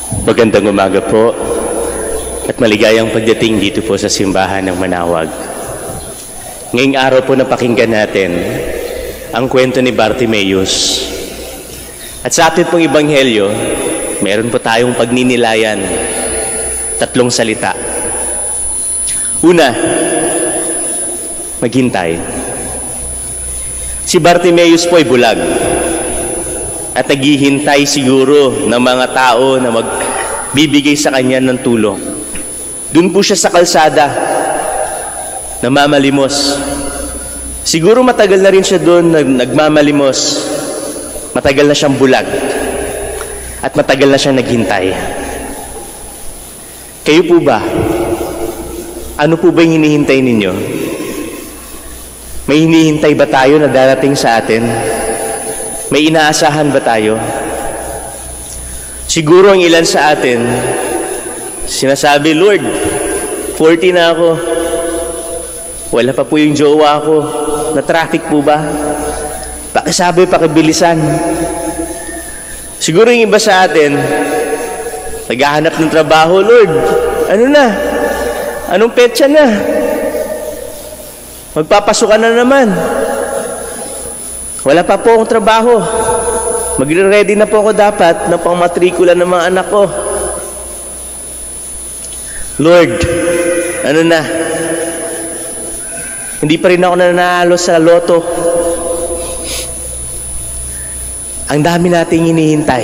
Magandang umaga po at maligayang pagdating dito po sa simbahan ng Manawag. Ngayong araw po napakinggan natin ang kwento ni Bartimeus. At sa atin pong ebanghelyo, meron po tayong pagninilayan, 3 salita. Una, maghintay. Si Bartimeus po ay bulag at naghihintay siguro ng mga tao na magbibigay sa kanya ng tulong. Doon po siya sa kalsada, namamalimos. Siguro matagal na rin siya doon nagmamalimos. Matagal na siyang bulag. At matagal na siyang naghintay. Kayo po ba? Ano po ba yung hinihintay ninyo? May hinihintay ba tayo na darating sa atin? May inaasahan ba tayo? Siguro ang ilan sa atin, sinasabi, Lord, 40 na ako. Wala pa po yung jowa ko. Na-traffic po ba? Pakisabi, pakibilisan. Siguro yung iba sa atin, naghahanap ng trabaho, Lord, ano na? Anong petsa na? Magpapasukan na naman. Wala pa po akong trabaho. Magre-ready na po ako dapat na pang-matrikula ng mga anak ko. Lord, ano na? Hindi pa rin ako nanalo sa loto. Ang dami nating hinihintay.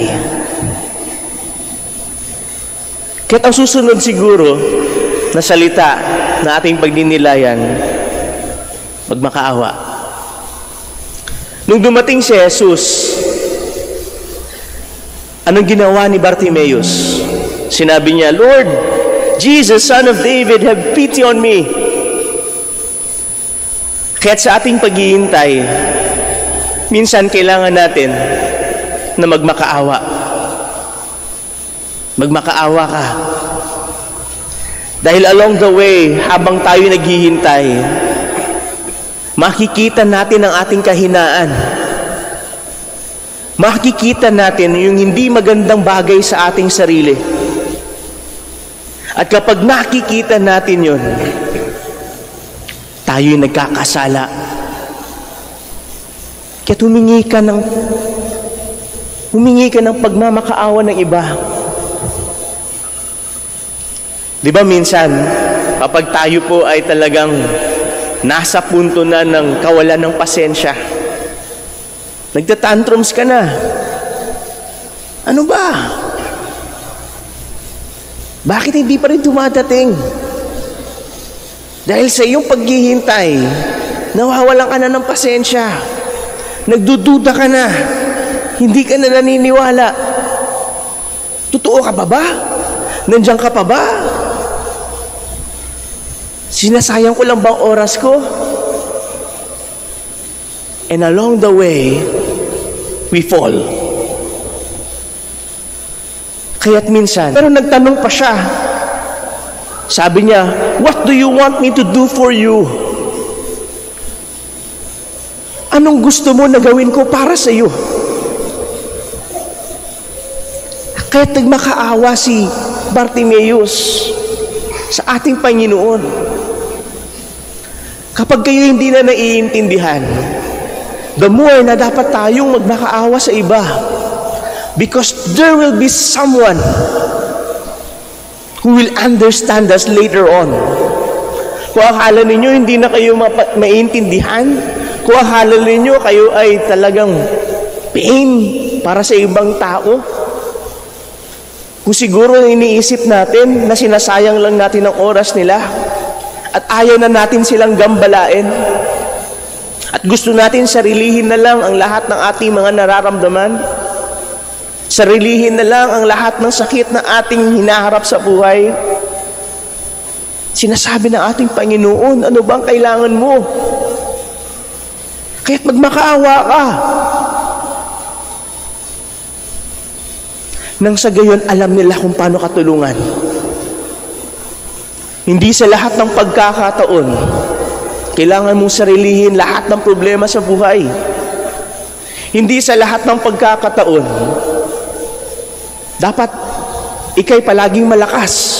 Kaya't ang susunod siguro na salita na ating pagninilayan, magmakaawa. Nung dumating si Jesus, anong ginawa ni Bartimeus? Sinabi niya, Lord, Jesus, Son of David, have pity on me. Kaya't sa ating paghihintay, minsan kailangan natin na magmakaawa. Magmakaawa ka. Dahil along the way, habang tayo naghihintay, makikita natin ang ating kahinaan. Makikita natin yung hindi magandang bagay sa ating sarili. At kapag nakikita natin yun, tayo'y nagkakasala. Kaya humingi ka ng pagmamakaawa ng iba. Di ba minsan, kapag tayo po ay talagang nasa punto na ng kawalan ng pasensya, nagtatantrums ka na. Ano ba? Bakit hindi pa rin dumadating? Dahil sa iyong paghihintay, nawawalan ka na ng pasensya. Nagdududa ka na. Hindi ka na naniniwala. Totoo ka pa ba? Nandiyan ka pa ba? Sinasayang ko lang bang oras ko? And along the way, we fall. Kaya't minsan, pero nagtanong pa siya. Sabi niya, what do you want me to do for you? Anong gusto mo na gawin ko para sa iyo? Kaya't nagmakaawa si Bartimeus sa ating Panginoon. Kapag kayo hindi na naiintindihan, the more na dapat tayong magmakaawa sa iba. Because there will be someone who will understand us later on. Kung akala ninyo hindi na kayo maintindihan, kung akala ninyo kayo ay talagang pain para sa ibang tao, kung siguro iniisip natin na sinasayang lang natin ang oras nila at ayaw na natin silang gambalain at gusto natin sarilihin na lang ang lahat ng ating mga nararamdaman, sarilihin na lang ang lahat ng sakit na ating hinaharap sa buhay, sinasabi ng ating Panginoon, ano bang kailangan mo? Kaya't magmakaawa ka. Nang sa gayon, alam nila kung paano katulungan. Hindi sa lahat ng pagkakataon, kailangan mong sarilihin lahat ng problema sa buhay. Hindi sa lahat ng pagkakataon, dapat ika'y palaging malakas.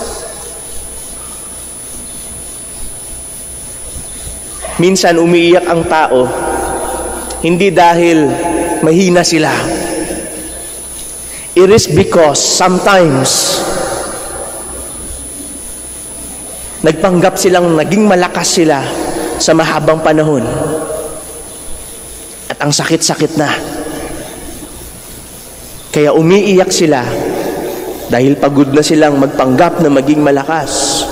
Minsan umiiyak ang tao, hindi dahil mahina sila. It is because sometimes nagpanggap silang naging malakas sila sa mahabang panahon. At ang sakit-sakit na. Kaya umiiyak sila dahil pagod na silang magpanggap na maging malakas.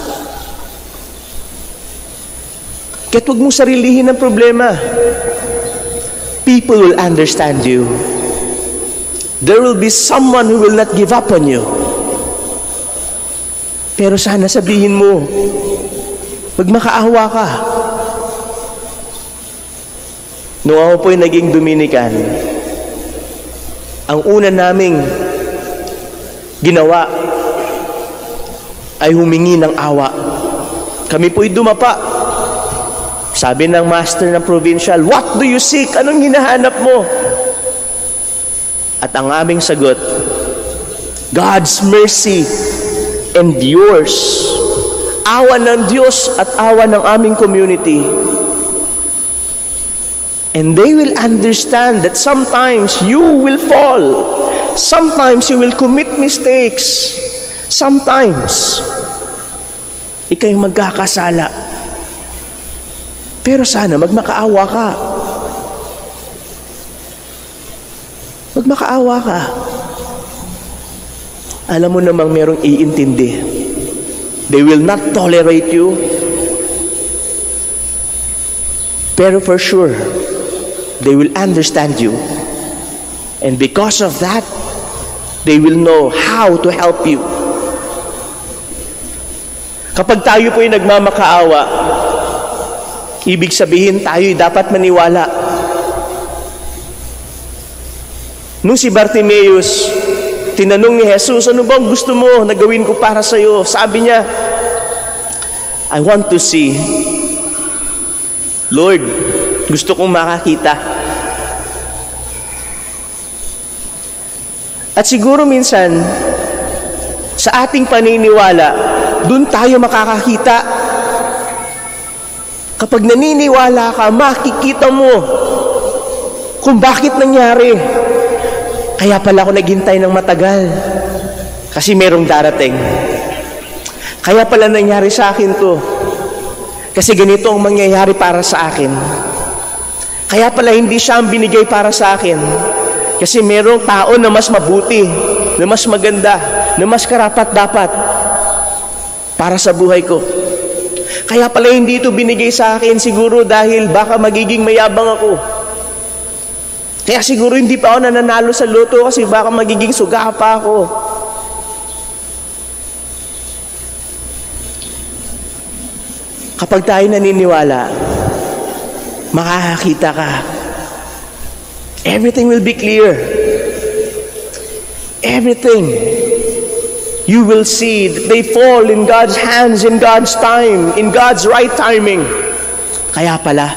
Kaya't huwag mong sarilihin ang problema. People will understand you. There will be someone who will not give up on you. Pero sana sabihin mo, magmakaawa ka. Nung ako po'y naging Dominican, ang una naming ginawa ay humingi ng awa. Kami po'y dumapa. Sabi ng master ng provincial, "What do you seek? Anong hinahanap mo?" At ang aming sagot, God's mercy and yours. Awa ng Diyos at awa ng aming community. And they will understand that sometimes you will fall. Sometimes you will commit mistakes. Sometimes ika'y magkakasala. Pero sana magmakaawa ka. Magmakaawa ka. Alam mo namang merong iintindi. They will not tolerate you. Pero for sure, they will understand you. And because of that, they will know how to help you. Kapag tayo po'y nagmamakaawa, ibig sabihin tayo'y dapat maniwala. Nung si Bartimeus, tinanong ni Jesus, "Ano bang gusto mo na gawin ko para sa iyo?" Sabi niya, "I want to see." Lord, gusto kong makakita. At siguro minsan, sa ating paniniwala, dun tayo makakakita. Kapag naniniwala ka, makikita mo kung bakit nangyari. Kaya pala ako naghintay ng matagal. Kasi merong darating. Kaya pala nangyari sa akin to. Kasi ganito ang mangyayari para sa akin. Kaya pala hindi siya ang binigay para sa akin. Kasi merong tao na mas mabuti, na mas maganda, na mas karapat-dapat para sa buhay ko. Kaya pala hindi ito binigay sa akin siguro dahil baka magiging mayabang ako. Kaya siguro hindi pa ako nananalo sa loto kasi baka magiging suga pa ako. Kapag tayo naniniwala, makakakita ka. Everything will be clear. Everything. You will see that they fall in God's hands, in God's time, in God's right timing. Kaya pala.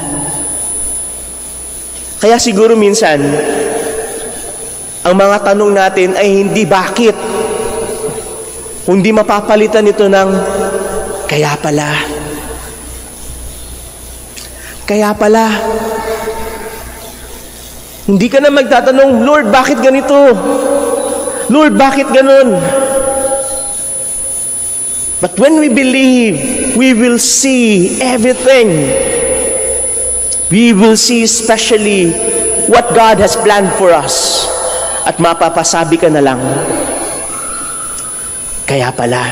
Kaya siguro minsan, ang mga tanong natin ay hindi bakit, kundi mapapalitan ito ng kaya pala. Kaya pala. Hindi ka na magtatanong, "Lord, bakit ganito? Lord, bakit ganon?" But when we believe, we will see everything. We will see especially what God has planned for us. At mapapasabi ka na lang, kaya pala.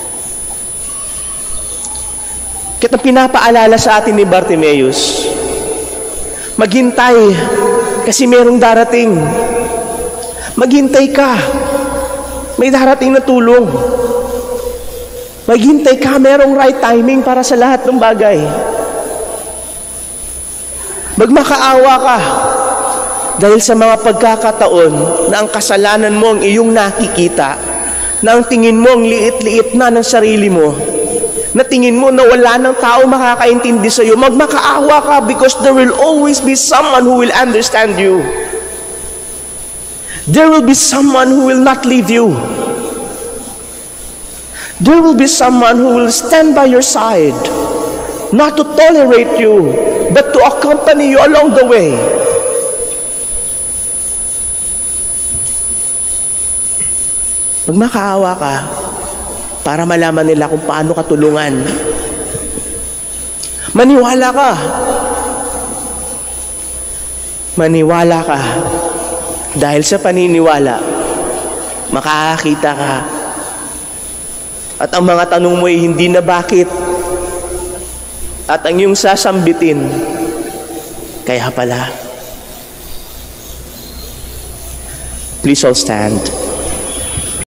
Kaya pinapaalala sa atin ni Bartimeus, maghintay kasi merong darating. Maghintay ka. May darating na tulong. Maghintay ka, merong right timing para sa lahat ng bagay. Magmakaawa ka dahil sa mga pagkakataon na ang kasalanan mo ang iyong nakikita, na ang tingin mo ang liit-liit na ng sarili mo, na tingin mo na wala ng tao makakaintindi sa iyo. Magmakaawa ka because there will always be someone who will understand you. There will be someone who will not leave you. There will be someone who will stand by your side, not to tolerate you, but to accompany you along the way. Magmakaawa ka para malaman nila kung paano ka tulungan. Maniwala ka. Maniwala ka. Dahil sa paniniwala, makakakita ka. At ang mga tanong mo ay hindi na bakit. At ang iyong sasambitin, kaya pala. Please all stand.